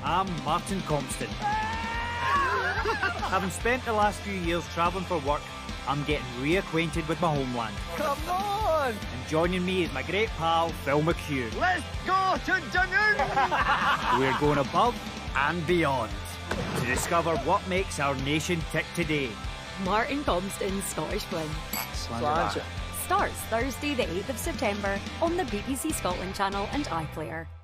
I'm Martin Compston. Having spent the last few years travelling for work, I'm getting reacquainted with my homeland. Come on! And joining me is my great pal, Phil MacHugh. Let's go to Dunoon! We're going above and beyond to discover what makes our nation tick today. Martin Compston's Scottish Fling. Sláinte. Starts Thursday the 8th of September on the BBC Scotland channel and iPlayer.